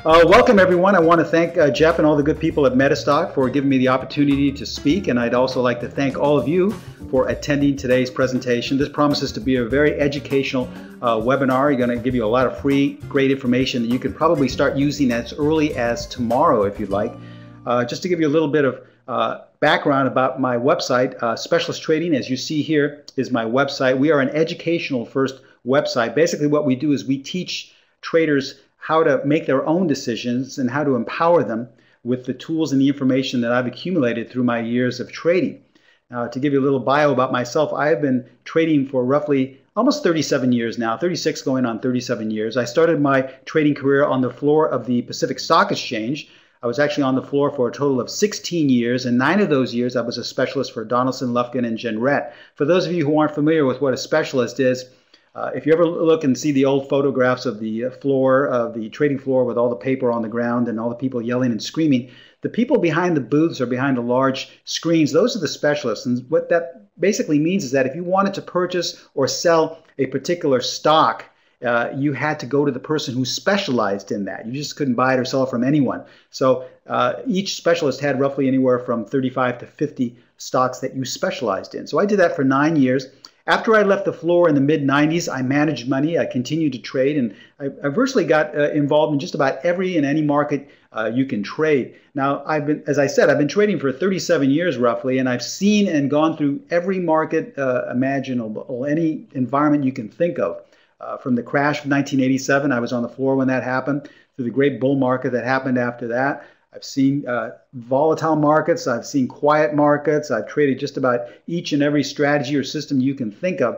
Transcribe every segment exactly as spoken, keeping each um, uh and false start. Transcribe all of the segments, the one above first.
Uh, welcome, everyone. I want to thank uh, Jeff and all the good people at MetaStock for giving me the opportunity to speak, and I'd also like to thank all of you for attending today's presentation. This promises to be a very educational uh, webinar. You're going to give you a lot of free, great information that you can probably start using as early as tomorrow if you'd like. Uh, just to give you a little bit of uh, background about my website, uh, Specialist Trading, as you see here, is my website. We are an educational first website. Basically what we do is we teach traders how to make their own decisions and how to empower them with the tools and the information that I've accumulated through my years of trading. Now, to give you a little bio about myself, I've been trading for roughly almost thirty-seven years now, thirty-six going on thirty-seven years. I started my trading career on the floor of the Pacific Stock Exchange. I was actually on the floor for a total of sixteen years, and nine of those years I was a specialist for Donaldson, Lufkin, and Jenrette. For those of you who aren't familiar with what a specialist is, Uh, if you ever look and see the old photographs of the floor, of the trading floor with all the paper on the ground and all the people yelling and screaming, the people behind the booths or behind the large screens, those are the specialists. And what that basically means is that if you wanted to purchase or sell a particular stock, uh, you had to go to the person who specialized in that. You just couldn't buy it or sell it from anyone. So uh, each specialist had roughly anywhere from thirty-five to fifty stocks that you specialized in. So I did that for nine years. After I left the floor in the mid nineties, I managed money, I continued to trade, and I, I virtually got uh, involved in just about every and any market uh, you can trade. Now, I've been, as I said, I've been trading for thirty-seven years roughly, and I've seen and gone through every market uh, imaginable, any environment you can think of. Uh, from the crash of nineteen eighty-seven, I was on the floor when that happened, through the great bull market that happened after that. I've seen uh, volatile markets, I've seen quiet markets, I've traded just about each and every strategy or system you can think of.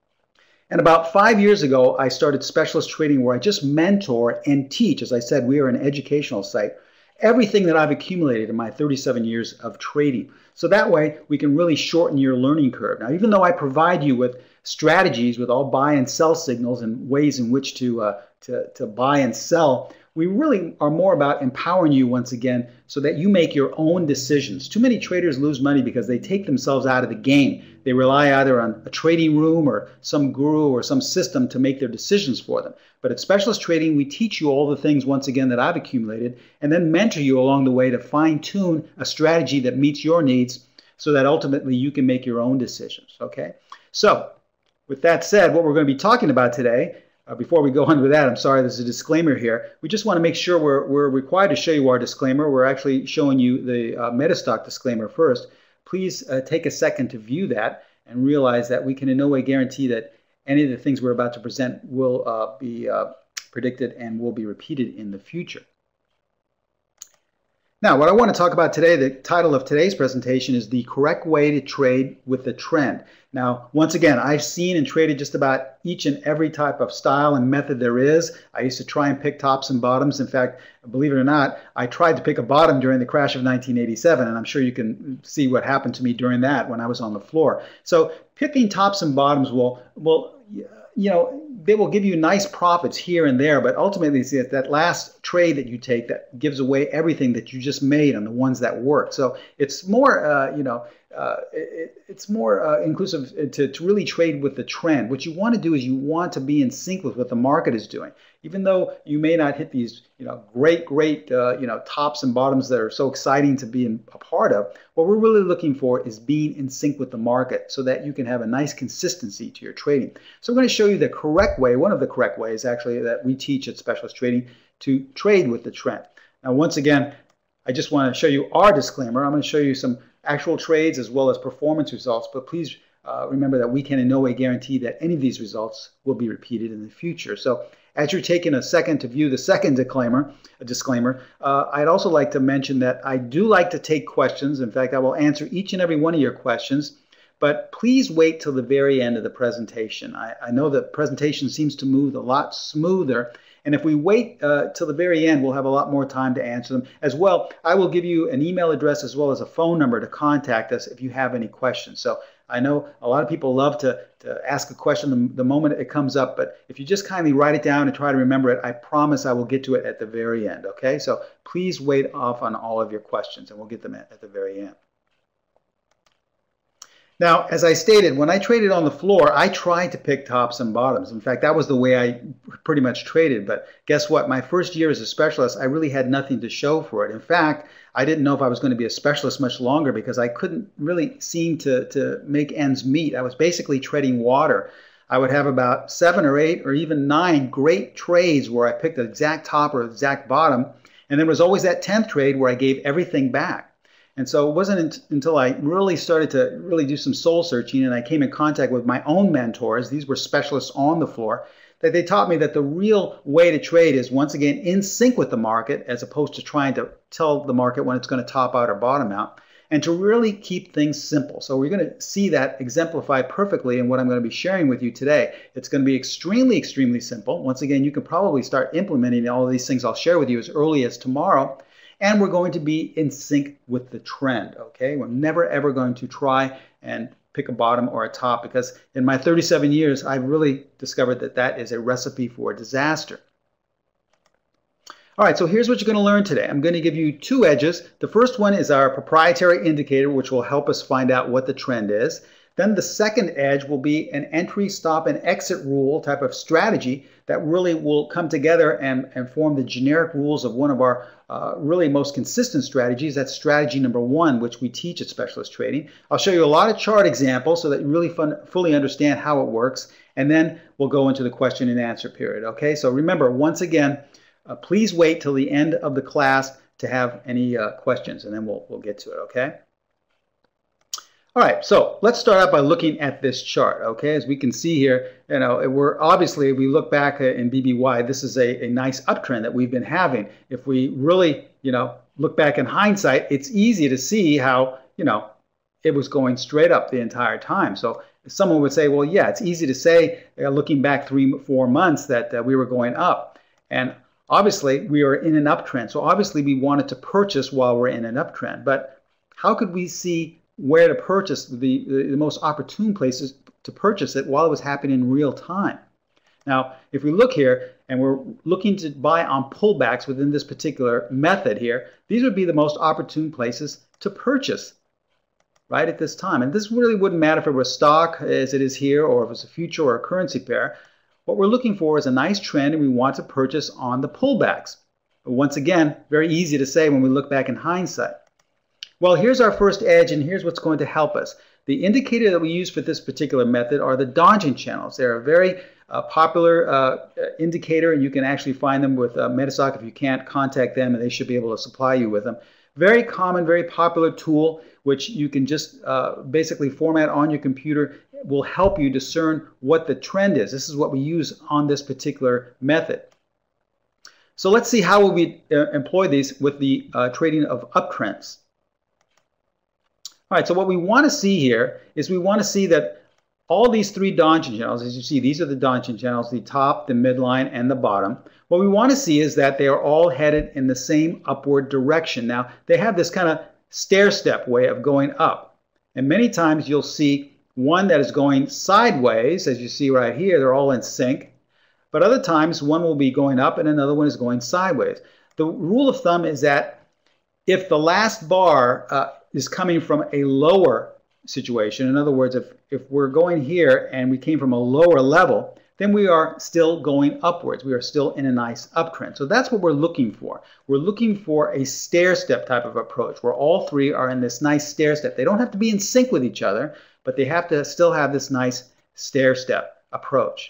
And about five years ago, I started Specialist Trading, where I just mentor and teach. As I said, we are an educational site. Everything that I've accumulated in my thirty-seven years of trading. So that way we can really shorten your learning curve. Now, even though I provide you with strategies with all buy and sell signals and ways in which to, uh, to, to buy and sell, we really are more about empowering you once again so that you make your own decisions. Too many traders lose money because they take themselves out of the game. They rely either on a trading room or some guru or some system to make their decisions for them. But at Specialist Trading, we teach you all the things once again that I've accumulated and then mentor you along the way to fine-tune a strategy that meets your needs so that ultimately you can make your own decisions. Okay? So, with that said, what we're going to be talking about today, Uh, before we go on with that, I'm sorry, there's a disclaimer here. We just want to make sure we're, we're required to show you our disclaimer. We're actually showing you the uh, MetaStock disclaimer first. Please uh, take a second to view that and realize that we can in no way guarantee that any of the things we're about to present will uh, be uh, predicted and will be repeated in the future. Now, what I want to talk about today, the title of today's presentation is The Correct Way to Trade with the Trend. Now, once again, I've seen and traded just about each and every type of style and method there is. I used to try and pick tops and bottoms. In fact, believe it or not, I tried to pick a bottom during the crash of nineteen eighty-seven, and I'm sure you can see what happened to me during that when I was on the floor. So picking tops and bottoms will, will you know, they will give you nice profits here and there, but ultimately it's that last trade that you take that gives away everything that you just made on the ones that work. So it's more, uh, you know, uh, it, it's more uh, inclusive to, to really trade with the trend. What you want to do is you want to be in sync with what the market is doing. Even though you may not hit these, you know, great, great, uh, you know, tops and bottoms that are so exciting to be in, a part of, what we're really looking for is being in sync with the market so that you can have a nice consistency to your trading. So I'm going to show you the correct way, one of the correct ways actually that we teach at Specialist Trading to trade with the trend. Now, once again, I just want to show you our disclaimer. I'm going to show you some actual trades as well as performance results, but please uh, remember that we can in no way guarantee that any of these results will be repeated in the future. So as you're taking a second to view the second disclaimer, a disclaimer, uh, I'd also like to mention that I do like to take questions. In fact, I will answer each and every one of your questions, but please wait till the very end of the presentation. I, I know the presentation seems to move a lot smoother, and if we wait uh, till the very end, we'll have a lot more time to answer them. As well, I will give you an email address as well as a phone number to contact us if you have any questions. So I know a lot of people love to, to ask a question the, the moment it comes up, but if you just kindly write it down and try to remember it, I promise I will get to it at the very end, okay? So please wait off on all of your questions, and we'll get them at, at the very end. Now, as I stated, when I traded on the floor, I tried to pick tops and bottoms. In fact, that was the way I pretty much traded. But guess what? My first year as a specialist, I really had nothing to show for it. In fact, I didn't know if I was going to be a specialist much longer because I couldn't really seem to, to make ends meet. I was basically treading water. I would have about seven or eight or even nine great trades where I picked the exact top or exact bottom. And there was always that tenth trade where I gave everything back. And so it wasn't until I really started to really do some soul searching and I came in contact with my own mentors, these were specialists on the floor, that they taught me that the real way to trade is once again in sync with the market as opposed to trying to tell the market when it's going to top out or bottom out, and to really keep things simple. So we're going to see that exemplified perfectly in what I'm going to be sharing with you today. It's going to be extremely, extremely simple. Once again, you can probably start implementing all of these things I'll share with you as early as tomorrow. And we're going to be in sync with the trend, okay? We're never, ever going to try and pick a bottom or a top because in my thirty-seven years, I've really discovered that that is a recipe for disaster. All right, so here's what you're going to learn today. I'm going to give you two edges. The first one is our proprietary indicator, which will help us find out what the trend is. Then the second edge will be an entry, stop, and exit rule type of strategy that really will come together and, and form the generic rules of one of our uh, really most consistent strategies. That's strategy number one, which we teach at Specialist Trading. I'll show you a lot of chart examples so that you really fun, fully understand how it works. And then we'll go into the question and answer period. Okay, so remember, once again, uh, please wait till the end of the class to have any uh, questions, and then we'll, we'll get to it, okay? All right, so let's start out by looking at this chart, okay? As we can see here, you know, we're obviously, if we look back in B B Y, this is a, a nice uptrend that we've been having. If we really, you know, look back in hindsight, it's easy to see how, you know, it was going straight up the entire time. So someone would say, well, yeah, it's easy to say, uh, looking back three, four months that uh, we were going up. And obviously, we are in an uptrend. So obviously, we wanted to purchase while we're in an uptrend. But how could we see where to purchase, the, the, the most opportune places to purchase it while it was happening in real time? Now, if we look here and we're looking to buy on pullbacks within this particular method here, these would be the most opportune places to purchase right at this time. And this really wouldn't matter if it was stock as it is here or if it's a future or a currency pair. What we're looking for is a nice trend and we want to purchase on the pullbacks. But once again, very easy to say when we look back in hindsight. Well, here's our first edge, and here's what's going to help us. The indicator that we use for this particular method are the dodging channels. They're a very uh, popular uh, indicator, and you can actually find them with uh, MetaStock. If you can't, contact them, and they should be able to supply you with them. Very common, very popular tool, which you can just uh, basically format on your computer. It will help you discern what the trend is. This is what we use on this particular method. So let's see how we uh, employ these with the uh, trading of uptrends. All right, so what we want to see here is we want to see that all these three dodging channels, as you see, these are the dodging channels, the top, the midline, and the bottom. What we want to see is that they are all headed in the same upward direction. Now, they have this kind of stair-step way of going up. And many times you'll see one that is going sideways, as you see right here, they're all in sync. But other times, one will be going up and another one is going sideways. The rule of thumb is that if the last bar uh, is coming from a lower situation. In other words, if, if we're going here and we came from a lower level, then we are still going upwards. We are still in a nice uptrend. So that's what we're looking for. We're looking for a stair-step type of approach where all three are in this nice stair-step. They don't have to be in sync with each other, but they have to still have this nice stair-step approach.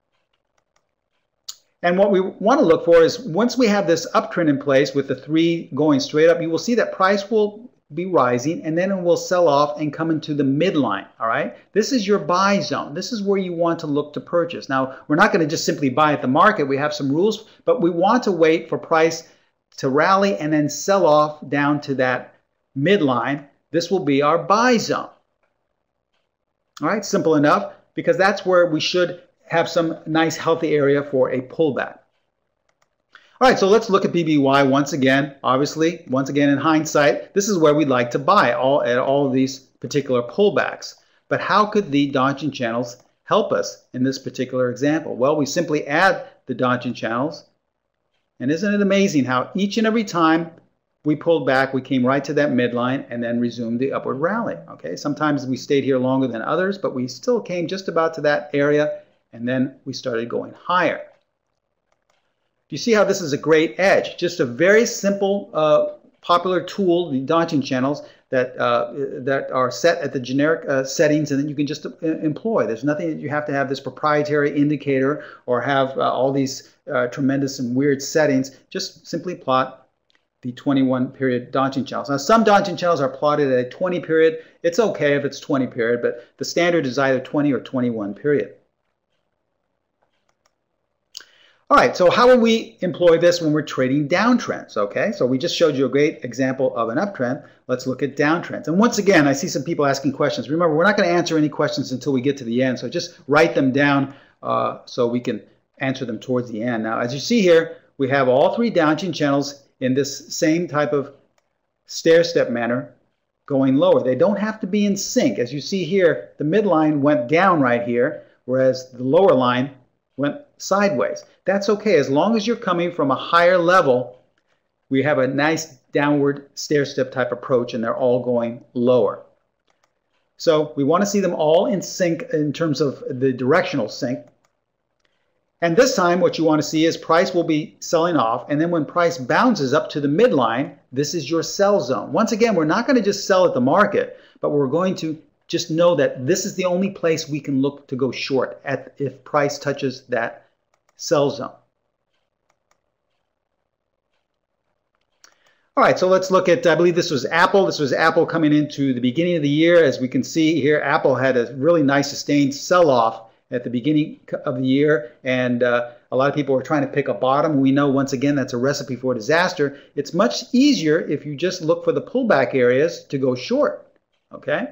And what we want to look for is once we have this uptrend in place with the three going straight up, you will see that price will be rising and then it will sell off and come into the midline. All right, this is your buy zone. This is where you want to look to purchase. Now, we're not going to just simply buy at the market. We have some rules, but we want to wait for price to rally and then sell off down to that midline. This will be our buy zone. All right, simple enough, because that's where we should have some nice healthy area for a pullback. All right, so let's look at B B Y once again. Obviously, once again in hindsight, this is where we'd like to buy all at all of these particular pullbacks. But how could the dodging channels help us in this particular example? Well, we simply add the dodging channels. And isn't it amazing how each and every time we pulled back, we came right to that midline and then resumed the upward rally. Okay, sometimes we stayed here longer than others, but we still came just about to that area and then we started going higher. You see how this is a great edge? Just a very simple, uh, popular tool, the Donchian channels that uh, that are set at the generic uh, settings, and then you can just uh, employ. There's nothing that you have to have this proprietary indicator or have uh, all these uh, tremendous and weird settings. Just simply plot the twenty-one period Donchian channels. Now, some Donchian channels are plotted at a twenty period. It's okay if it's twenty period, but the standard is either twenty or twenty-one period. All right, so how will we employ this when we're trading downtrends? Okay, so we just showed you a great example of an uptrend. Let's look at downtrends. And once again, I see some people asking questions. Remember, we're not going to answer any questions until we get to the end, so just write them down uh, so we can answer them towards the end. Now, as you see here, we have all three Donchian channels in this same type of stair-step manner going lower. They don't have to be in sync. As you see here, the midline went down right here, whereas the lower line went sideways. That's okay as long as you're coming from a higher level. We have a nice downward stair-step type approach and they're all going lower. So we want to see them all in sync in terms of the directional sync. And this time what you want to see is price will be selling off, and then when price bounces up to the midline, this is your sell zone. Once again, we're not going to just sell at the market, but we're going to just know that this is the only place we can look to go short at if price touches that sell zone. All right, so let's look at, I believe this was Apple. This was Apple coming into the beginning of the year. As we can see here, Apple had a really nice sustained sell-off at the beginning of the year, and uh, a lot of people were trying to pick a bottom. We know, once again, that's a recipe for disaster. It's much easier if you just look for the pullback areas to go short, okay?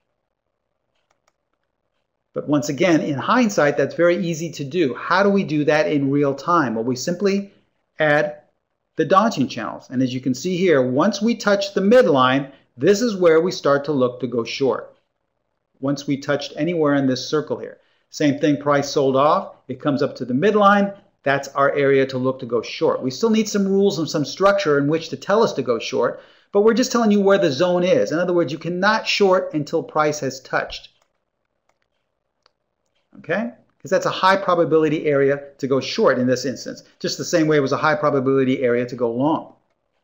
But once again, in hindsight, that's very easy to do. How do we do that in real time? Well, we simply add the Donchian channels. And as you can see here, once we touch the midline, this is where we start to look to go short. Once we touched anywhere in this circle here. Same thing, price sold off. It comes up to the midline. That's our area to look to go short. We still need some rules and some structure in which to tell us to go short, but we're just telling you where the zone is. In other words, you cannot short until price has touched. Okay? Because that's a high probability area to go short in this instance. Just the same way it was a high probability area to go long.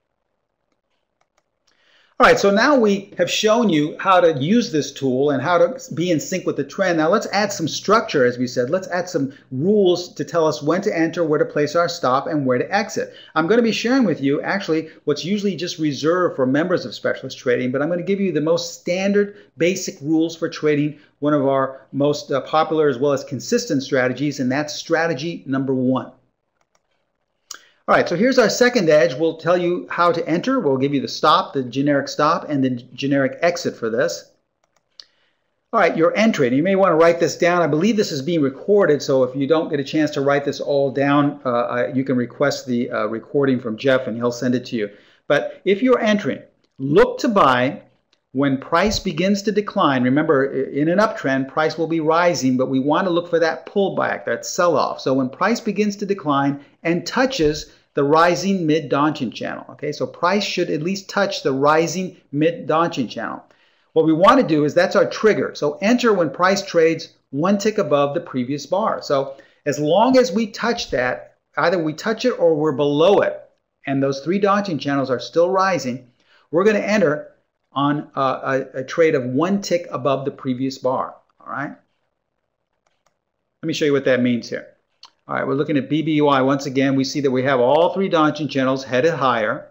All right, so now we have shown you how to use this tool and how to be in sync with the trend. Now let's add some structure, as we said. Let's add some rules to tell us when to enter, where to place our stop, and where to exit. I'm going to be sharing with you actually what's usually just reserved for members of specialist trading, but I'm going to give you the most standard basic rules for trading one of our most uh, popular as well as consistent strategies, and that's strategy number one. All right, so here's our second edge. We'll tell you how to enter. We'll give you the stop, the generic stop, and the generic exit for this. All right, you're entering. You may want to write this down. I believe this is being recorded, so if you don't get a chance to write this all down, uh, you can request the uh, recording from Jeff and he'll send it to you. But if you're entering, look to buy when price begins to decline. Remember, in an uptrend, price will be rising, but we want to look for that pullback, that sell-off. So when price begins to decline and touches the rising mid-Donchian channel. Okay, so price should at least touch the rising mid-Donchian channel. What we want to do is that's our trigger. So enter when price trades one tick above the previous bar. So as long as we touch that, either we touch it or we're below it, and those three Donchian channels are still rising, we're going to enter on a, a, a trade of one tick above the previous bar. All right. Let me show you what that means here. All right, we're looking at B B U I. Once again, we see that we have all three Donchian channels headed higher.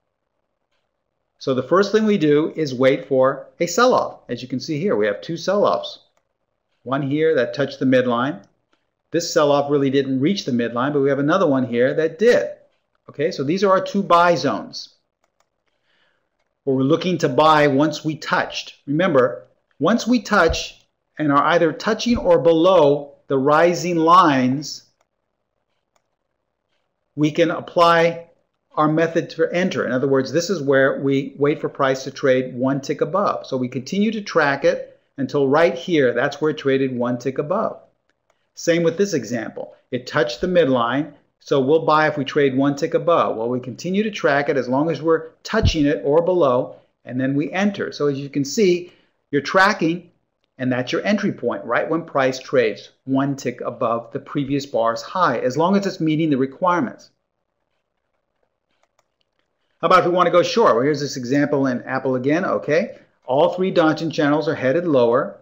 So the first thing we do is wait for a sell-off. As you can see here, we have two sell-offs. One here that touched the midline. This sell-off really didn't reach the midline, but we have another one here that did. Okay, so these are our two buy zones, where we're looking to buy once we touched. Remember, once we touch and are either touching or below the rising lines, we can apply our method to enter. In other words, this is where we wait for price to trade one tick above. So we continue to track it until right here, that's where it traded one tick above. Same with this example. It touched the midline, So we'll buy if we trade one tick above. Well, we continue to track it as long as we're touching it or below, and then we enter. So as you can see, you're tracking, and that's your entry point, right when price trades one tick above the previous bar's high, as long as it's meeting the requirements. How about if we want to go short? Well, here's this example in Apple again. Okay, all three Donchian channels are headed lower.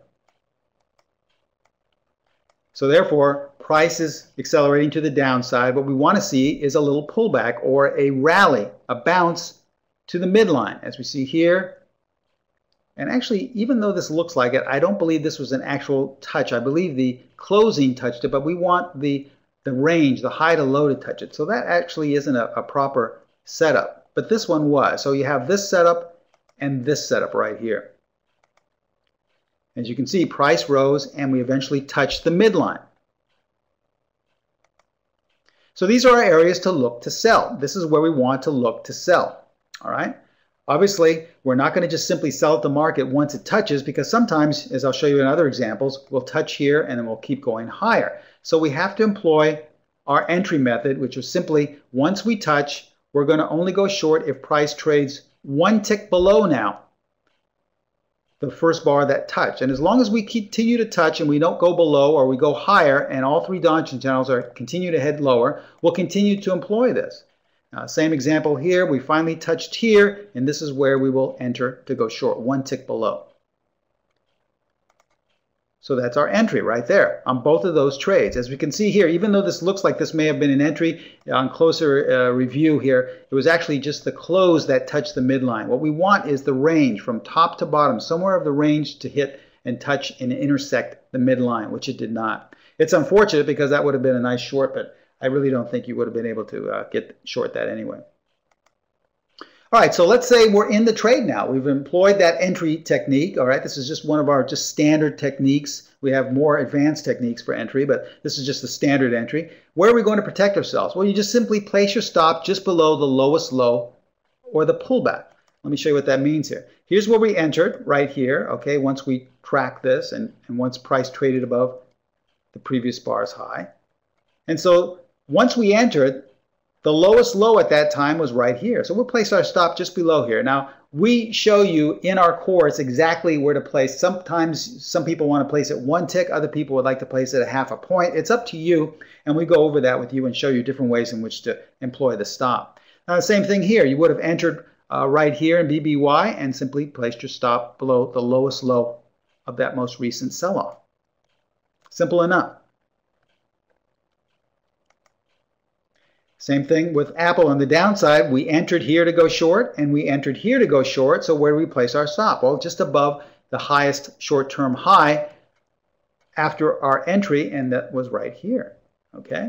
So therefore, price is accelerating to the downside. What we want to see is a little pullback or a rally, a bounce to the midline, as we see here. And actually, even though this looks like it, I don't believe this was an actual touch. I believe the closing touched it, but we want the, the range, the high to low to touch it. So that actually isn't a, a proper setup, but this one was. So you have this setup and this setup right here. As you can see, price rose and we eventually touched the midline. So these are our areas to look to sell. This is where we want to look to sell. All right. Obviously, we're not going to just simply sell at the market once it touches, because sometimes, as I'll show you in other examples, we'll touch here and then we'll keep going higher. So we have to employ our entry method, which is simply once we touch, we're going to only go short if price trades one tick below now the first bar that touched. And as long as we continue to touch and we don't go below or we go higher and all three Donchian channels are continue to head lower, we'll continue to employ this. Uh, same example here, we finally touched here, and this is where we will enter to go short, one tick below. So that's our entry right there on both of those trades. As we can see here, even though this looks like this may have been an entry, on closer uh, review here, it was actually just the close that touched the midline. What we want is the range from top to bottom, somewhere of the range to hit and touch and intersect the midline, which it did not. It's unfortunate because that would have been a nice short, but I really don't think you would have been able to uh, get short that anyway. All right, so let's say we're in the trade now. We've employed that entry technique. All right, this is just one of our just standard techniques. We have more advanced techniques for entry, but this is just the standard entry. Where are we going to protect ourselves? Well, you just simply place your stop just below the lowest low or the pullback. Let me show you what that means here. Here's where we entered right here, okay, once we track this and, and once price traded above the previous bar's high. And so once we entered, the lowest low at that time was right here. So we'll place our stop just below here. Now, we show you in our course exactly where to place. Sometimes some people want to place it one tick. Other people would like to place it a half a point. It's up to you. And we go over that with you and show you different ways in which to employ the stop. Now, the same thing here. You would have entered uh, right here in B B Y and simply placed your stop below the lowest low of that most recent sell-off. Simple enough. Same thing with Apple on the downside. We entered here to go short and we entered here to go short. So where do we place our stop? Well, just above the highest short-term high after our entry, and that was right here. Okay.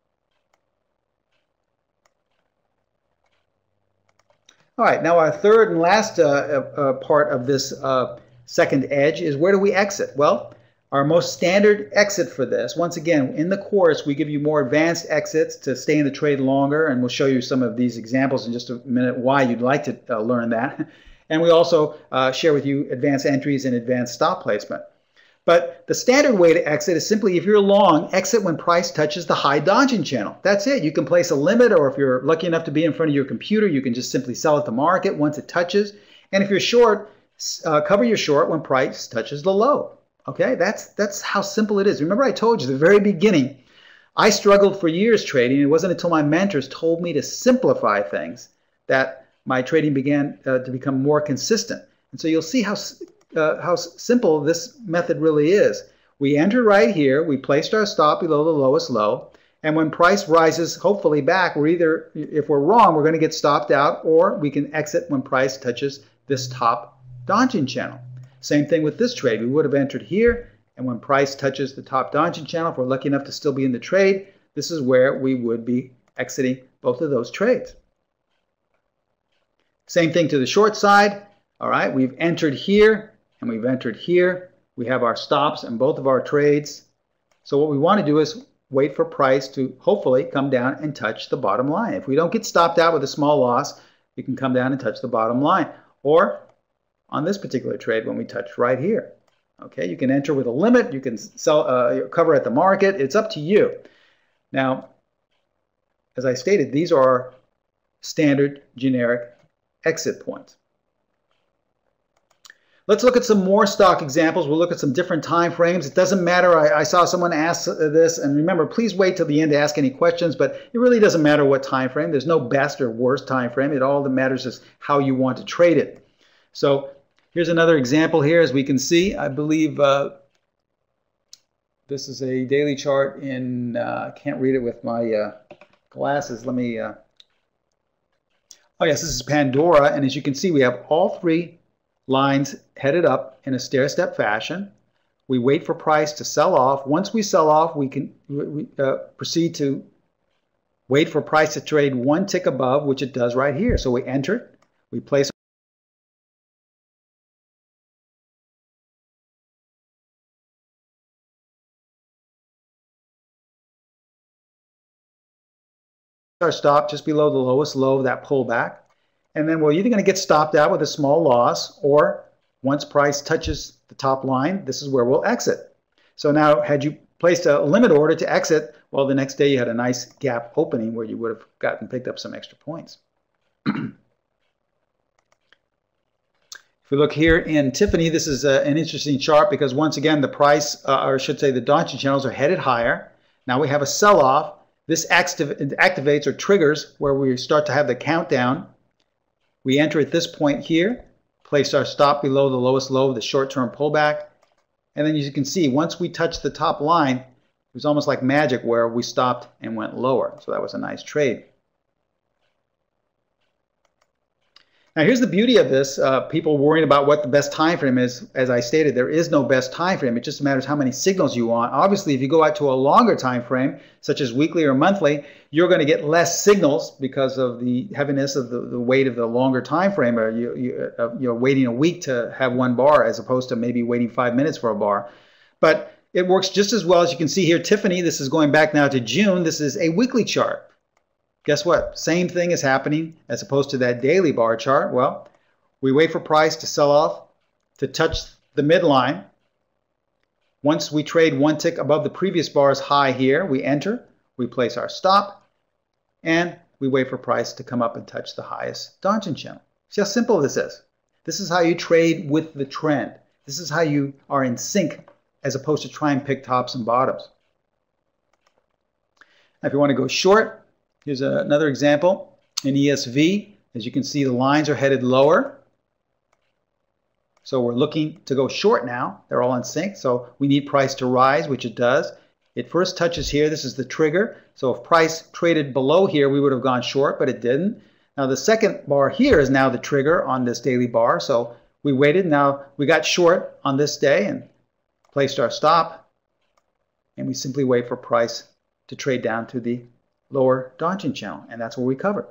All right, now our third and last uh, uh, part of this uh, second edge is where do we exit? Well, our most standard exit for this, once again, in the course, we give you more advanced exits to stay in the trade longer, and we'll show you some of these examples in just a minute why you'd like to uh, learn that. And we also uh, share with you advanced entries and advanced stop placement. But the standard way to exit is simply, if you're long, exit when price touches the high Donchian channel. That's it. You can place a limit, or if you're lucky enough to be in front of your computer, you can just simply sell at the market once it touches. And if you're short, uh, cover your short when price touches the low. Okay, that's that's how simple it is. Remember, I told you at the very beginning, I struggled for years trading. It wasn't until my mentors told me to simplify things that my trading began uh, to become more consistent. And so you'll see how uh, how simple this method really is. We enter right here. We placed our stop below the lowest low. And when price rises, hopefully back, we're either, if we're wrong, we're going to get stopped out, or we can exit when price touches this top Donchian channel. Same thing with this trade. We would have entered here, and when price touches the top Donchian channel, if we're lucky enough to still be in the trade, this is where we would be exiting both of those trades. Same thing to the short side. All right, we've entered here, and we've entered here. We have our stops in both of our trades. So what we want to do is wait for price to hopefully come down and touch the bottom line. If we don't get stopped out with a small loss, we can come down and touch the bottom line. Or on this particular trade, when we touch right here. Okay, you can enter with a limit, you can sell, uh, cover at the market, it's up to you. Now, as I stated, these are standard generic exit points. Let's look at some more stock examples. We'll look at some different time frames. It doesn't matter. I, I saw someone ask this, and remember, please wait till the end to ask any questions, but it really doesn't matter what time frame. There's no best or worst time frame. It all that matters is how you want to trade it. So here's another example here. As we can see, I believe uh, this is a daily chart in, uh, I can't read it with my uh, glasses. Let me, uh, oh yes, this is Pandora, and as you can see, we have all three lines headed up in a stair-step fashion. We wait for price to sell off. Once we sell off, we can we, uh, proceed to wait for price to trade one tick above, which it does right here. So we enter it, we place our stop just below the lowest low of that pullback. And then we're either going to get stopped out with a small loss, or once price touches the top line, this is where we'll exit. So now, had you placed a limit order to exit, well, the next day you had a nice gap opening where you would have gotten picked up some extra points. If we look here in Tiffany, this is a, an interesting chart because once again, the price, uh, or I should say the Donchian channels are headed higher. Now we have a sell-off. This activ activates or triggers where we start to have the countdown. We enter at this point here, place our stop below the lowest low of the short-term pullback, and then as you can see, once we touch the top line, it was almost like magic where we stopped and went lower. So that was a nice trade. Now here's the beauty of this. Uh, people worrying about what the best time frame is. As I stated, there is no best time frame. It just matters how many signals you want. Obviously, if you go out to a longer time frame, such as weekly or monthly, you're going to get less signals because of the heaviness of the, the weight of the longer time frame. Or you, you, uh, you're waiting a week to have one bar as opposed to maybe waiting five minutes for a bar. But it works just as well. As you can see here, Tiffany, this is going back now to June. This is a weekly chart. Guess what? Same thing is happening as opposed to that daily bar chart. Well, we wait for price to sell off, to touch the midline. Once we trade one tick above the previous bar's high here, we enter, we place our stop, and we wait for price to come up and touch the highest Donchian channel. See how simple this is? This is how you trade with the trend. This is how you are in sync as opposed to try and pick tops and bottoms. Now, if you want to go short, here's a, another example in E S V. As you can see, the lines are headed lower. So we're looking to go short now. They're all in sync. So we need price to rise, which it does. It first touches here. This is the trigger. So if price traded below here, we would have gone short, but it didn't. Now the second bar here is now the trigger on this daily bar. So we waited. Now we got short on this day and placed our stop. And we simply wait for price to trade down to the lower Donchian channel, and that's where we cover.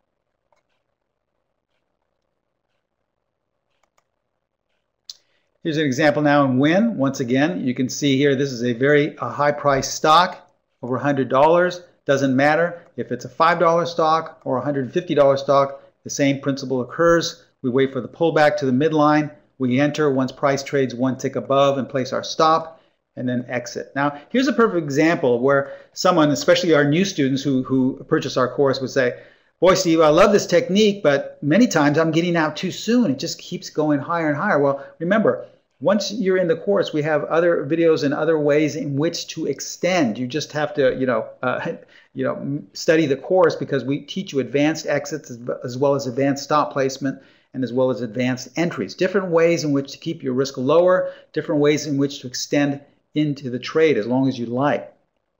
Here's an example now in Win. Once again, you can see here this is a very a high price stock, over one hundred dollars. Doesn't matter if it's a five dollar stock or a one hundred fifty dollar stock, the same principle occurs. We wait for the pullback to the midline. We enter once price trades one tick above and place our stop, and then exit. Now, here's a perfect example where someone, especially our new students who, who purchase our course, would say, boy, Steve, I love this technique, but many times I'm getting out too soon. It just keeps going higher and higher. Well, remember, once you're in the course, we have other videos and other ways in which to extend. You just have to, you know, uh, you know, study the course because we teach you advanced exits as well as advanced stop placement and as well as advanced entries. Different ways in which to keep your risk lower, different ways in which to extend into the trade as long as you like.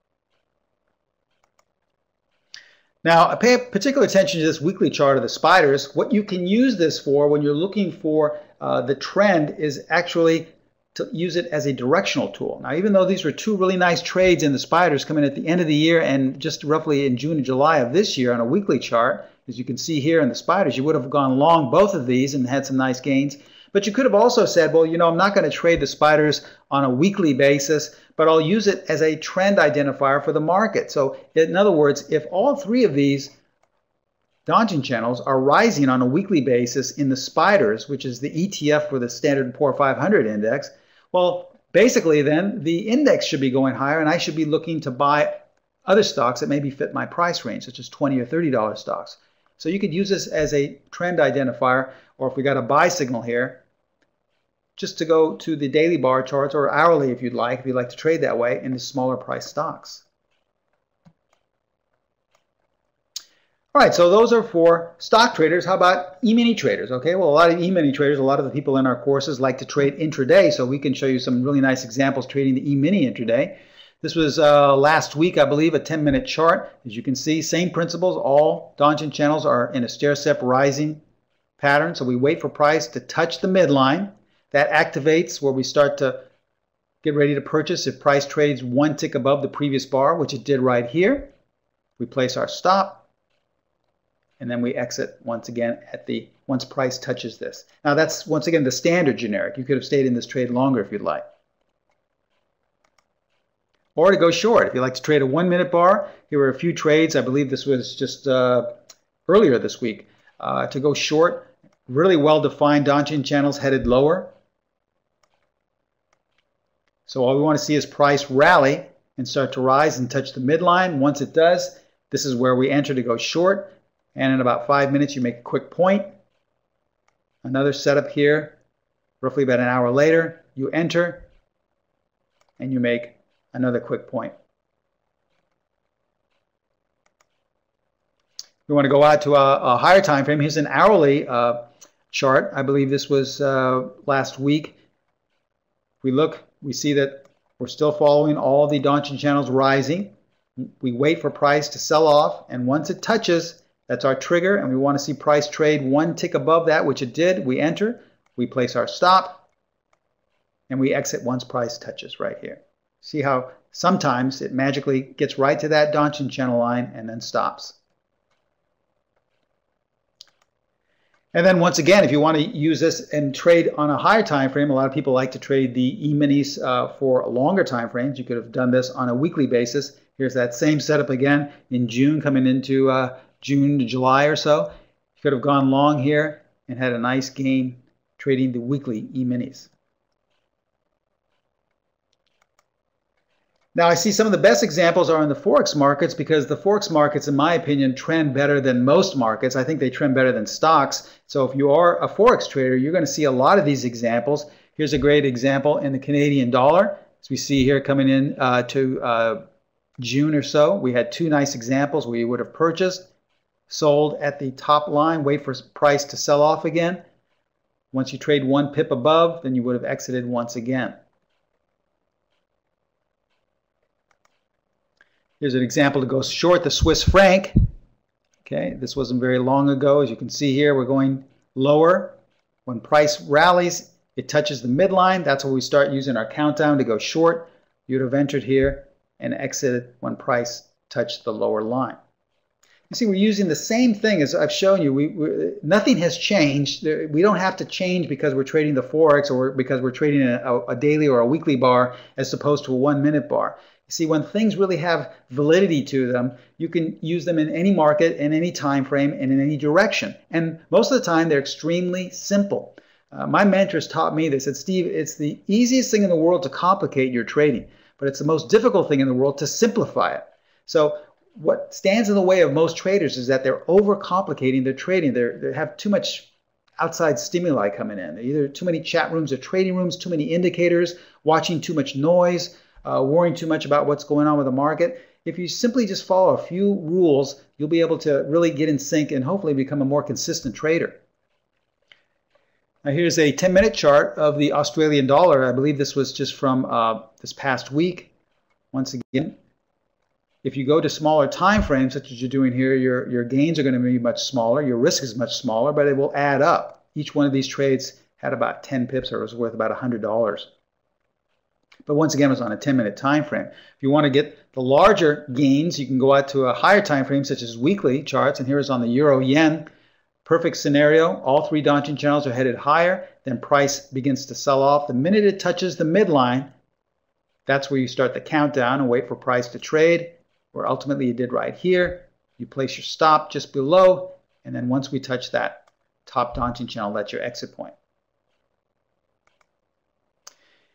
Now, pay particular attention to this weekly chart of the spiders. What you can use this for when you're looking for uh, the trend is actually to use it as a directional tool. Now, even though these were two really nice trades in the spiders coming at the end of the year and just roughly in June and July of this year on a weekly chart, as you can see here in the spiders, you would have gone long both of these and had some nice gains. But you could have also said, well, you know, I'm not going to trade the spiders on a weekly basis, but I'll use it as a trend identifier for the market. So in other words, if all three of these Donchian channels are rising on a weekly basis in the spiders, which is the E T F for the Standard and Poor five hundred index, well, basically then the index should be going higher and I should be looking to buy other stocks that maybe fit my price range, such as twenty or thirty dollar stocks. So you could use this as a trend identifier, or if we got a buy signal here, just to go to the daily bar charts or hourly if you'd like, if you'd like to trade that way in the smaller price stocks. All right, so those are for stock traders. How about E-mini traders? Okay, well, a lot of E-mini traders, a lot of the people in our courses like to trade intraday, so we can show you some really nice examples trading the E-mini intraday. This was uh, last week, I believe, a ten minute chart. As you can see, same principles. All Donchian channels are in a stair-step rising pattern, so we wait for price to touch the midline. That activates where we start to get ready to purchase if price trades one tick above the previous bar, which it did right here. We place our stop. And then we exit once again at the once price touches this. Now that's once again the standard generic. You could have stayed in this trade longer if you'd like. Or to go short. If you like to trade a one minute bar, here were a few trades. I believe this was just uh, earlier this week. Uh, to go short, really well defined Donchian channels headed lower. So all we want to see is price rally and start to rise and touch the midline. Once it does, this is where we enter to go short. And in about five minutes, you make a quick point. Another setup here. Roughly about an hour later, you enter and you make another quick point. We want to go out to a, a higher time frame. Here's an hourly uh, chart. I believe this was uh, last week. If we look, we see that we're still following all the Donchian channels rising. We wait for price to sell off, and once it touches, that's our trigger, and we want to see price trade one tick above that, which it did. We enter, we place our stop, and we exit once price touches right here. See how sometimes it magically gets right to that Donchian channel line and then stops. And then once again, if you want to use this and trade on a higher time frame, a lot of people like to trade the E-minis uh, for longer time frames. You could have done this on a weekly basis. Here's that same setup again in June, coming into uh, June to July or so. You could have gone long here and had a nice gain trading the weekly E-minis. Now I see some of the best examples are in the Forex markets, because the Forex markets, in my opinion, trend better than most markets. I think they trend better than stocks. So if you are a Forex trader, you're going to see a lot of these examples. Here's a great example in the Canadian dollar. As we see here coming in uh, to uh, June or so, we had two nice examples where you would have purchased, sold at the top line, wait for price to sell off again. Once you trade one pip above, then you would have exited once again. Here's an example to go short the Swiss franc. Okay, this wasn't very long ago. As you can see here, we're going lower. When price rallies, it touches the midline. That's where we start using our countdown to go short. You'd have entered here and exited when price touched the lower line. You see, we're using the same thing as I've shown you. We, we, nothing has changed. We don't have to change because we're trading the Forex or because we're trading a, a daily or a weekly bar as opposed to a one-minute bar. You see, when things really have validity to them, you can use them in any market, in any time frame, and in any direction. And most of the time, they're extremely simple. Uh, my mentors taught me this. They said, Steve, it's the easiest thing in the world to complicate your trading, but it's the most difficult thing in the world to simplify it. So what stands in the way of most traders is that they're overcomplicating their trading. They're, they have too much outside stimuli coming in. They're either too many chat rooms or trading rooms, too many indicators, watching too much noise, uh, worrying too much about what's going on with the market. If you simply just follow a few rules, you'll be able to really get in sync and hopefully become a more consistent trader. Now here's a ten minute chart of the Australian dollar. I believe this was just from uh, this past week. Once again, if you go to smaller time frames, such as you're doing here, your, your gains are going to be much smaller. Your risk is much smaller, but it will add up. Each one of these trades had about ten pips, or it was worth about one hundred dollars. But once again, it was on a ten minute time frame. If you want to get the larger gains, you can go out to a higher time frame, such as weekly charts. And here is on the euro yen. Perfect scenario. All three Donchian channels are headed higher. Then price begins to sell off. The minute it touches the midline, that's where you start the countdown and wait for price to trade, where ultimately you did right here. You place your stop just below, and then once we touch that top Donchian channel, that's your exit point.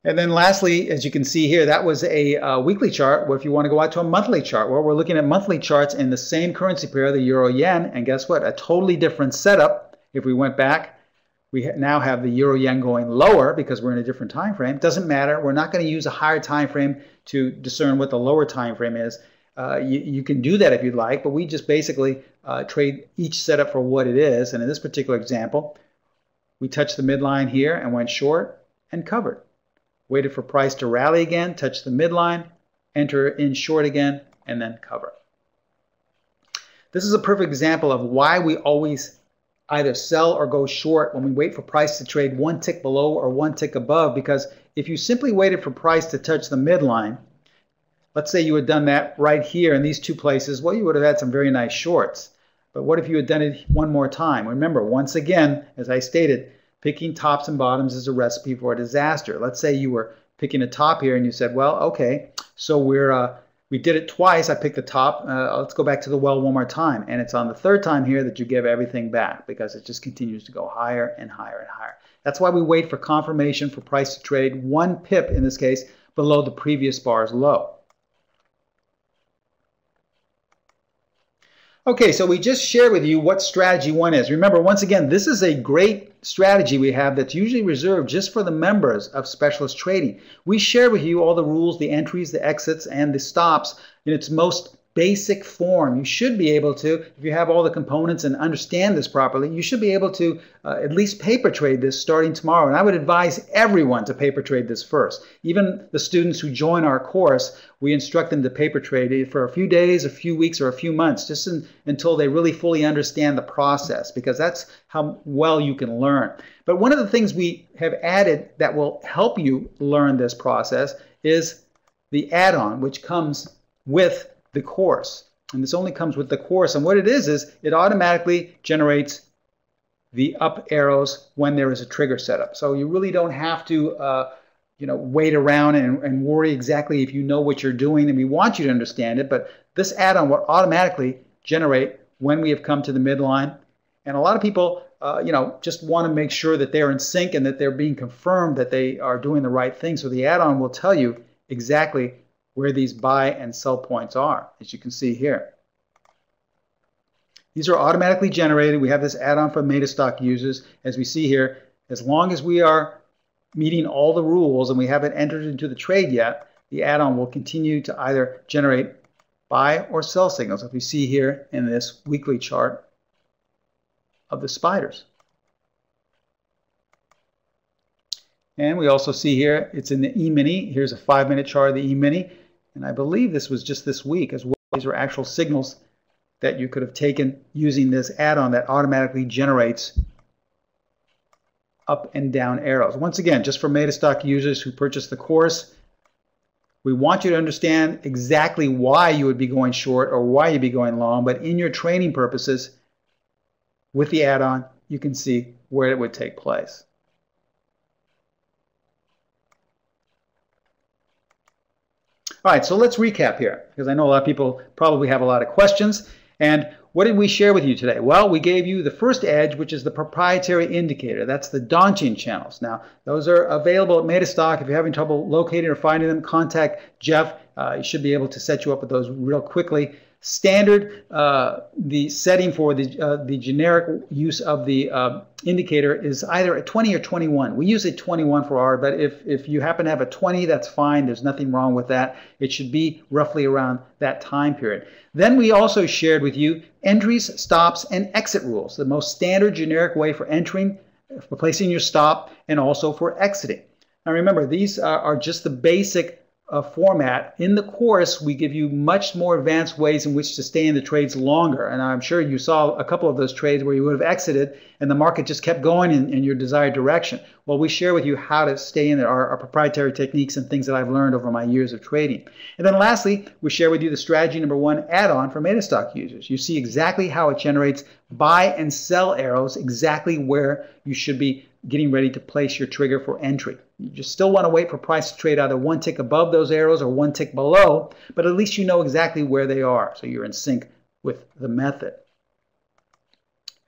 And then lastly, as you can see here, that was a uh, weekly chart. Where if you want to go out to a monthly chart, well, we're looking at monthly charts in the same currency pair, the euro yen, and guess what? A totally different setup. If we went back, we now have the euro yen going lower because we're in a different time frame. Doesn't matter. We're not going to use a higher time frame to discern what the lower time frame is. Uh, you, you can do that if you'd like, but we just basically uh, trade each setup for what it is. And in this particular example, we touched the midline here and went short and covered. Waited for price to rally again, touch the midline, enter in short again, and then cover. This is a perfect example of why we always either sell or go short when we wait for price to trade one tick below or one tick above, because if you simply waited for price to touch the midline, let's say you had done that right here in these two places, well, you would have had some very nice shorts. But what if you had done it one more time? Remember, once again, as I stated, picking tops and bottoms is a recipe for a disaster. Let's say you were picking a top here and you said, well, okay, so we're uh, we did it twice. I picked the top. Uh, let's go back to the well one more time. And it's on the third time here that you give everything back because it just continues to go higher and higher and higher. That's why we wait for confirmation for price to trade one pip, in this case, below the previous bar's low. Okay, so we just shared with you what strategy one is. Remember, once again, this is a great strategy we have that's usually reserved just for the members of Specialist Trading. We share with you all the rules, the entries, the exits, and the stops in its most basic form. You should be able to, if you have all the components and understand this properly, you should be able to uh, at least paper trade this starting tomorrow. And I would advise everyone to paper trade this first. Even the students who join our course, we instruct them to paper trade it for a few days, a few weeks, or a few months, just in, until they really fully understand the process, because that's how well you can learn. But one of the things we have added that will help you learn this process is the add-on, which comes with the course. And this only comes with the course. And what it is, is it automatically generates the up arrows when there is a trigger setup. So you really don't have to uh, you know, wait around and, and worry exactly if you know what you're doing. And we want you to understand it. But this add-on will automatically generate when we have come to the midline. And a lot of people uh, you know, just want to make sure that they're in sync and that they're being confirmed that they are doing the right thing. So the add-on will tell you exactly where these buy and sell points are, as you can see here. These are automatically generated. We have this add-on for MetaStock users. As we see here, as long as we are meeting all the rules and we haven't entered into the trade yet, the add-on will continue to either generate buy or sell signals, as we see here in this weekly chart of the spiders. And we also see here, it's in the E-mini. Here's a five-minute chart of the E-mini. And I believe this was just this week as well. These are actual signals that you could have taken using this add-on that automatically generates up and down arrows. Once again, just for MetaStock users who purchase the course, we want you to understand exactly why you would be going short or why you'd be going long, but in your training purposes, with the add-on, you can see where it would take place. All right, so let's recap here, because I know a lot of people probably have a lot of questions. And what did we share with you today? Well, we gave you the first edge, which is the proprietary indicator. That's the daunting channels. Now, those are available at MetaStock. If you're having trouble locating or finding them, contact Jeff. Uh, he should be able to set you up with those real quickly. Standard, uh, the setting for the, uh, the generic use of the uh, indicator is either a twenty or twenty-one. We use a twenty-one for our, but if, if you happen to have a twenty, that's fine. There's nothing wrong with that. It should be roughly around that time period. Then we also shared with you entries, stops, and exit rules, the most standard generic way for entering, for placing your stop, and also for exiting. Now remember, these are, are just the basic Uh, format. In the course, we give you much more advanced ways in which to stay in the trades longer. And I'm sure you saw a couple of those trades where you would have exited and the market just kept going in, in your desired direction. Well, we share with you how to stay in there, our, our proprietary techniques and things that I've learned over my years of trading. And then lastly, we share with you the strategy number one add-on for MetaStock users. You see exactly how it generates buy and sell arrows, exactly where you should be getting ready to place your trigger for entry. You just still want to wait for price to trade either one tick above those arrows or one tick below, but at least you know exactly where they are, so you're in sync with the method.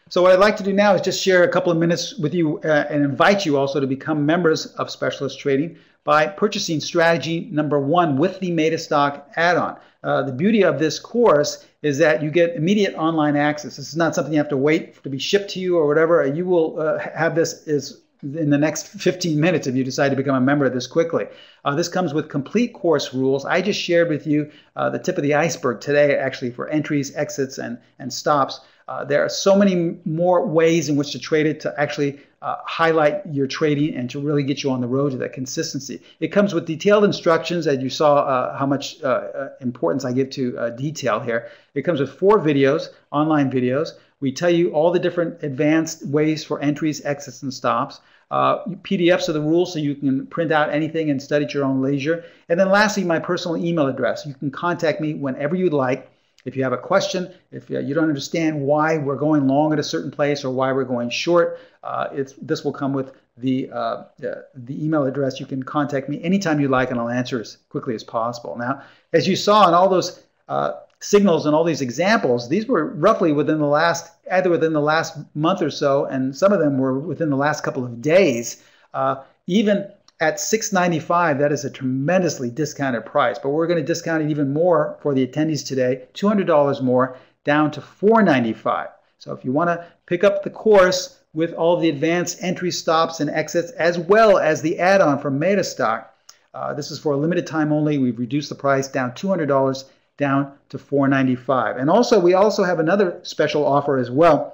So what I'd like to do now is just share a couple of minutes with you uh, and invite you also to become members of Specialist Trading by purchasing strategy number one with the MetaStock add-on. Uh, the beauty of this course is that you get immediate online access. This is not something you have to wait to be shipped to you or whatever. You will uh, have this is in the next fifteen minutes if you decide to become a member of this quickly. Uh, this comes with complete course rules. I just shared with you uh, the tip of the iceberg today, actually, for entries, exits, and, and stops. Uh, there are so many more ways in which to trade it to actually uh, highlight your trading and to really get you on the road to that consistency. It comes with detailed instructions, as you saw uh, how much uh, importance I give to uh, detail here. It comes with four videos, online videos. We tell you all the different advanced ways for entries, exits, and stops. Uh, P D Fs of the rules so you can print out anything and study at your own leisure. And then lastly, my personal email address. You can contact me whenever you'd like. If you have a question, if you don't understand why we're going long at a certain place or why we're going short, uh, it's, this will come with the, uh, the, the email address. You can contact me anytime you like and I'll answer as quickly as possible. Now, as you saw in all those uh, signals and all these examples, these were roughly within the last, either within the last month or so, and some of them were within the last couple of days. Uh, even at six ninety-five, that is a tremendously discounted price, but we're going to discount it even more for the attendees today, two hundred dollars more, down to four ninety-five. So if you want to pick up the course with all the advanced entry, stops, and exits, as well as the add-on from MetaStock, uh, this is for a limited time only. We've reduced the price down two hundred dollars, down to four ninety-five. And also, we also have another special offer as well.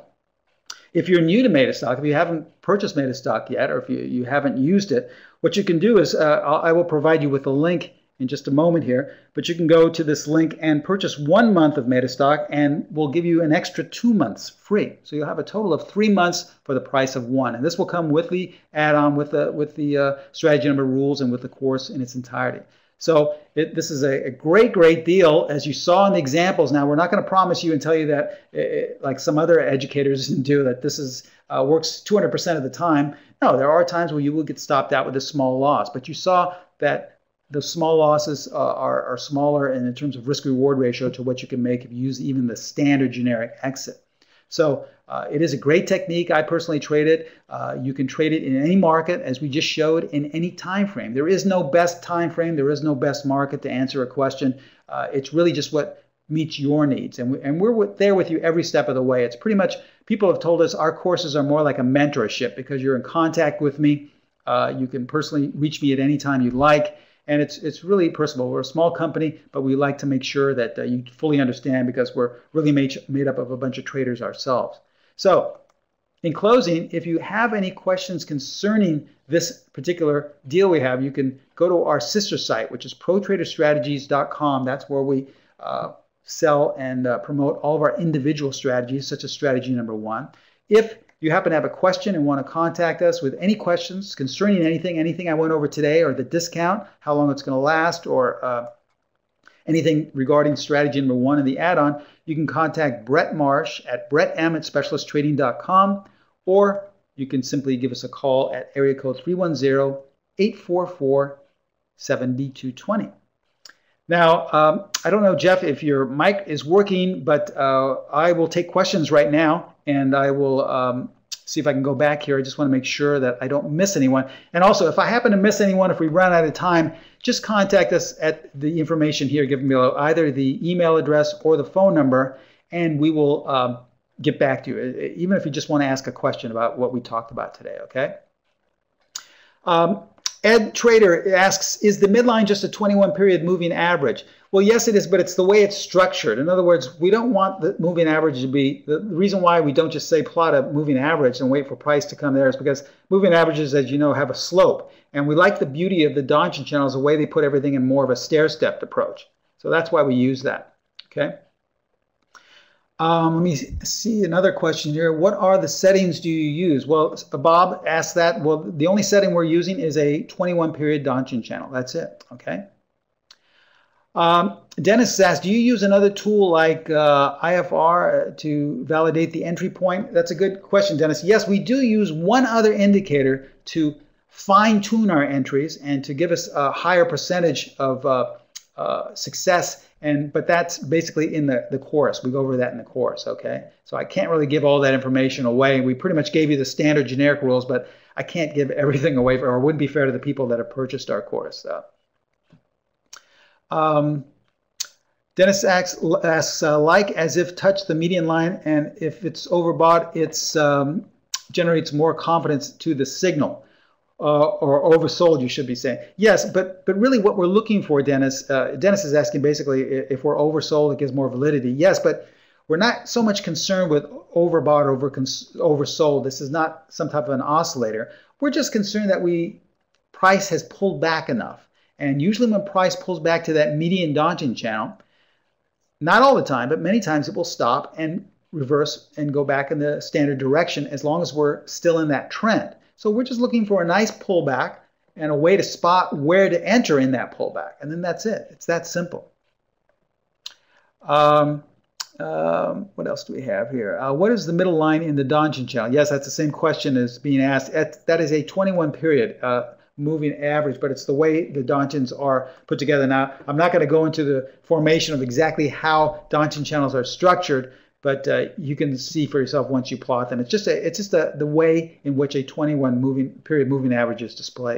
If you're new to MetaStock, if you haven't purchased MetaStock yet, or if you, you haven't used it, what you can do is, uh, I will provide you with a link in just a moment here, but you can go to this link and purchase one month of MetaStock, and we'll give you an extra two months free. So you'll have a total of three months for the price of one. And this will come with the add-on, with the, with the uh, strategy number rules, and with the course in its entirety. So it, this is a, a great, great deal, as you saw in the examples. Now, we're not going to promise you and tell you that, it, like some other educators do, that this is uh, works two hundred percent of the time. No, there are times where you will get stopped out with a small loss. But you saw that the small losses uh, are, are smaller in terms of risk-reward ratio to what you can make if you use even the standard generic exit. So uh, it is a great technique. I personally trade it. Uh, you can trade it in any market, as we just showed, in any time frame. There is no best time frame. There is no best market to answer a question. Uh, it's really just what meets your needs. And, we, and we're there with you every step of the way. It's pretty much, people have told us our courses are more like a mentorship because you're in contact with me. Uh, you can personally reach me at any time you'd like. And it's, it's really personal. We're a small company, but we like to make sure that uh, you fully understand, because we're really made, made up of a bunch of traders ourselves. So in closing, if you have any questions concerning this particular deal we have, you can go to our sister site, which is pro trader strategies dot com. That's where we uh, sell and uh, promote all of our individual strategies, such as strategy number one. If you happen to have a question and want to contact us with any questions concerning anything, anything I went over today, or the discount, how long it's going to last, or uh, anything regarding strategy number one and the add-on, you can contact Brett Marsh at brett m at specialist trading dot com, or you can simply give us a call at area code three one zero, eight four four, seven two two zero. Now, um, I don't know, Jeff, if your mic is working, but uh, I will take questions right now, and I will um, see if I can go back here. I just want to make sure that I don't miss anyone. And also, if I happen to miss anyone, if we run out of time, just contact us at the information here given below, either the email address or the phone number, and we will um, get back to you, even if you just want to ask a question about what we talked about today, okay? Um, Ed Trader asks, is the midline just a twenty-one period moving average? Well, yes, it is, but it's the way it's structured. In other words, we don't want the moving average to be, the reason why we don't just say plot a moving average and wait for price to come there is because moving averages, as you know, have a slope. And we like the beauty of the Dodging channels, the way they put everything in more of a stair-stepped approach. So that's why we use that, okay? Um, let me see another question here. What are the settings do you use? Well, Bob asked that. Well, the only setting we're using is a twenty-one period Dodging channel. That's it, okay? Um, Dennis asked, do you use another tool like uh, I F R to validate the entry point? That's a good question, Dennis. Yes, we do use one other indicator to fine-tune our entries and to give us a higher percentage of uh, uh, success, and but that's basically in the, the course. We go over that in the course, okay? So I can't really give all that information away. We pretty much gave you the standard generic rules, but I can't give everything away, or it wouldn't be fair to the people that have purchased our course. So. Um, Dennis asks, asks uh, like as if touch the median line, and if it's overbought, it's um, generates more confidence to the signal, uh, or oversold, you should be saying. Yes, but but really what we're looking for, Dennis, uh, Dennis is asking basically if we're oversold, it gives more validity. Yes, but we're not so much concerned with overbought, over oversold. This is not some type of an oscillator. We're just concerned that we price has pulled back enough. And usually when price pulls back to that median Donchian channel, not all the time, but many times it will stop and reverse and go back in the standard direction as long as we're still in that trend. So we're just looking for a nice pullback and a way to spot where to enter in that pullback. And then that's it. It's that simple. Um, um, what else do we have here? Uh, what is the middle line in the Donchian channel? Yes, that's the same question as being asked. That is a twenty-one period. Uh, moving average, but it's the way the Donchians are put together. Now, I'm not going to go into the formation of exactly how Donchian channels are structured, but uh, you can see for yourself once you plot them. It's just a, it's just a, the way in which a twenty-one moving period moving average is displayed.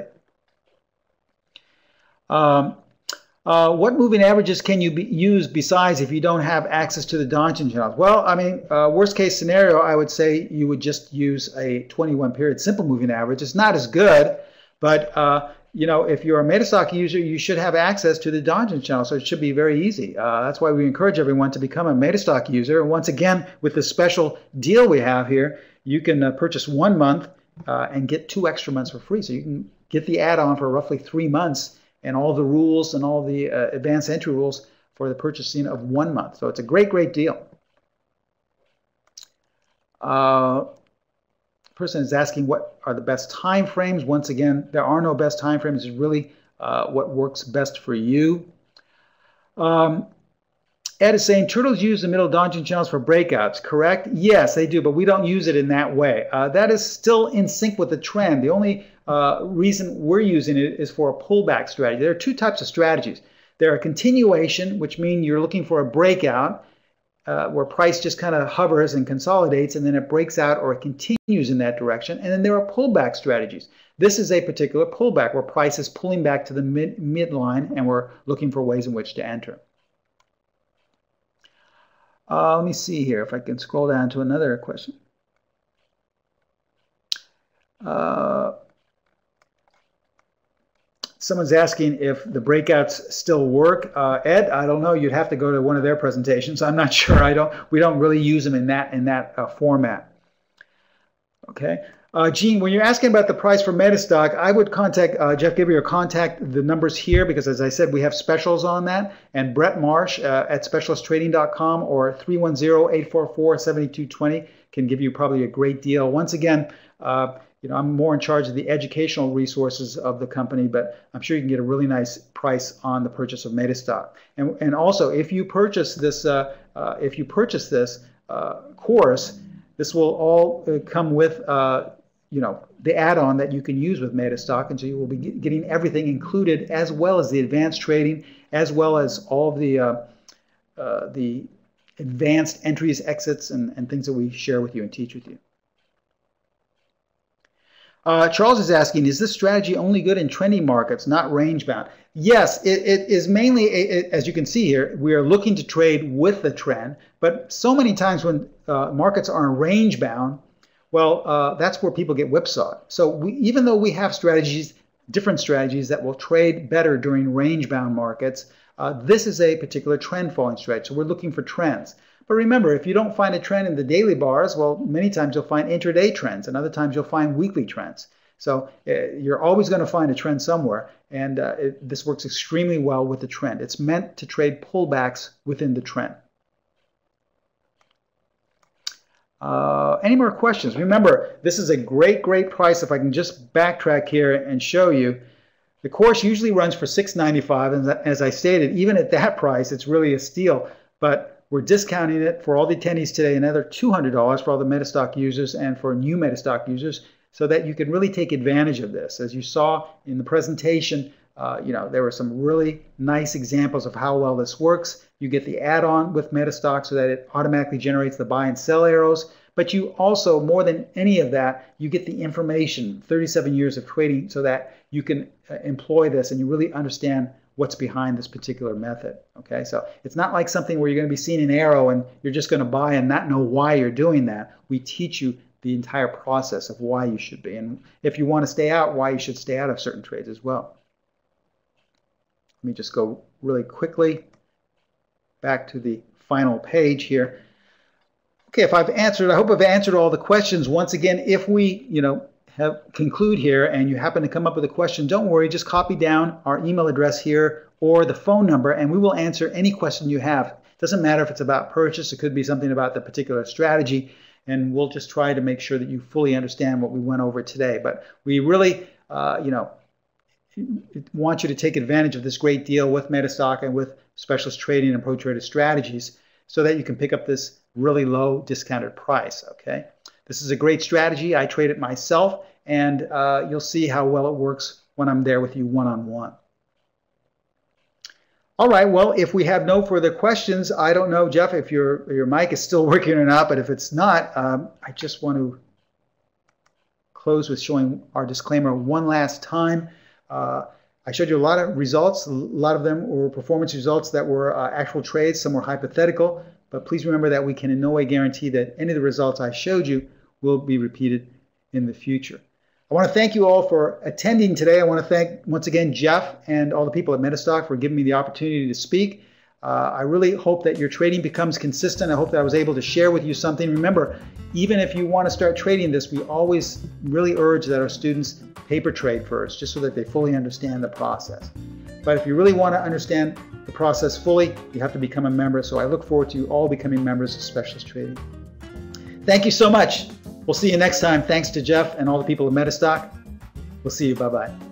Um, uh, what moving averages can you be, use besides if you don't have access to the Donchian channels? Well, I mean, uh, worst case scenario, I would say you would just use a twenty-one period simple moving average. It's not as good. But, uh, you know, if you're a MetaStock user, you should have access to the Donchian channel, so it should be very easy. Uh, that's why we encourage everyone to become a MetaStock user. And once again, with the special deal we have here, you can uh, purchase one month uh, and get two extra months for free. So you can get the add-on for roughly three months and all the rules and all the uh, advanced entry rules for the purchasing of one month. So it's a great, great deal. Uh, person is asking what are the best time frames. Once again, there are no best time frames. It's really uh, what works best for you. Um, Ed is saying turtles use the middle Donchian channels for breakouts, correct? Yes, they do, but we don't use it in that way. Uh, that is still in sync with the trend. The only uh, reason we're using it is for a pullback strategy. There are two types of strategies. There are continuation, which mean you're looking for a breakout, Uh, where price just kind of hovers and consolidates, and then it breaks out or it continues in that direction. And then there are pullback strategies. This is a particular pullback where price is pulling back to the mid midline, and we're looking for ways in which to enter. Uh, let me see here if I can scroll down to another question. Uh, Someone's asking if the breakouts still work. Uh, Ed, I don't know. You'd have to go to one of their presentations. I'm not sure. I don't. We don't really use them in that in that uh, format. Okay, uh, Gene, when you're asking about the price for MetaStock, I would contact uh, Jeff Gibber or contact the numbers here because, as I said, we have specials on that. And Brett Marsh uh, at specialist trading dot com or three one zero, eight four four, seven two two zero can give you probably a great deal. Once again. Uh, You know, I'm more in charge of the educational resources of the company, but I'm sure you can get a really nice price on the purchase of MetaStock. And and also, if you purchase this, uh, uh, if you purchase this uh, course, this will all uh, come with, uh, you know, the add-on that you can use with MetaStock, and so you will be getting everything included, as well as the advanced trading, as well as all of the uh, uh, the advanced entries, exits, and, and things that we share with you and teach with you. Uh, Charles is asking, is this strategy only good in trendy markets, not range-bound? Yes, it, it is mainly, it, as you can see here, we are looking to trade with the trend, but so many times when uh, markets are range-bound, well, uh, that's where people get whipsawed. So we, even though we have strategies, different strategies that will trade better during range-bound markets, uh, this is a particular trend-following strategy. So we're looking for trends. But remember, if you don't find a trend in the daily bars, well, many times you'll find intraday trends, and other times you'll find weekly trends. So uh, you're always going to find a trend somewhere, and uh, it, this works extremely well with the trend. It's meant to trade pullbacks within the trend. Uh, any more questions? Remember, this is a great, great price. If I can just backtrack here and show you, the course usually runs for six ninety-five, and as I stated, even at that price, it's really a steal. But we're discounting it for all the attendees today, another two hundred dollars for all the MetaStock users and for new MetaStock users, so that you can really take advantage of this. As you saw in the presentation, Uh, you know, there were some really nice examples of how well this works. You get the add-on with MetaStock so that it automatically generates the buy and sell arrows. But you also, more than any of that, you get the information, thirty-seven years of trading, so that you can uh, employ this and you really understand what's behind this particular method. Okay, so it's not like something where you're going to be seeing an arrow and you're just going to buy and not know why you're doing that. We teach you the entire process of why you should be, and if you want to stay out, why you should stay out of certain trades as well. Let me just go really quickly back to the final page here. Okay, if I've answered, I hope I've answered all the questions. Once again, if we, you know, have conclude here and you happen to come up with a question, don't worry, just copy down our email address here or the phone number and we will answer any question you have. It doesn't matter if it's about purchase, it could be something about the particular strategy, and we'll just try to make sure that you fully understand what we went over today. But we really, uh, you know, want you to take advantage of this great deal with MetaStock and with specialist trading and pro trader strategies so that you can pick up this really low discounted price. Okay, this is a great strategy. I trade it myself, and uh, you'll see how well it works when I'm there with you one-on-one. All right, well, if we have no further questions, I don't know, Jeff, if your your mic is still working or not, but if it's not, um, I just want to close with showing our disclaimer one last time. Uh, I showed you a lot of results. A lot of them were performance results that were uh, actual trades. Some were hypothetical. But please remember that we can in no way guarantee that any of the results I showed you will be repeated in the future. I want to thank you all for attending today. I want to thank, once again, Jeff and all the people at MetaStock for giving me the opportunity to speak. Uh, I really hope that your trading becomes consistent. I hope that I was able to share with you something. Remember, even if you want to start trading this, we always really urge that our students paper trade first, just so that they fully understand the process. But if you really want to understand the process fully, you have to become a member. So I look forward to you all becoming members of Specialist Trading. Thank you so much. We'll see you next time. Thanks to Jeff and all the people at MetaStock. We'll see you. Bye-bye.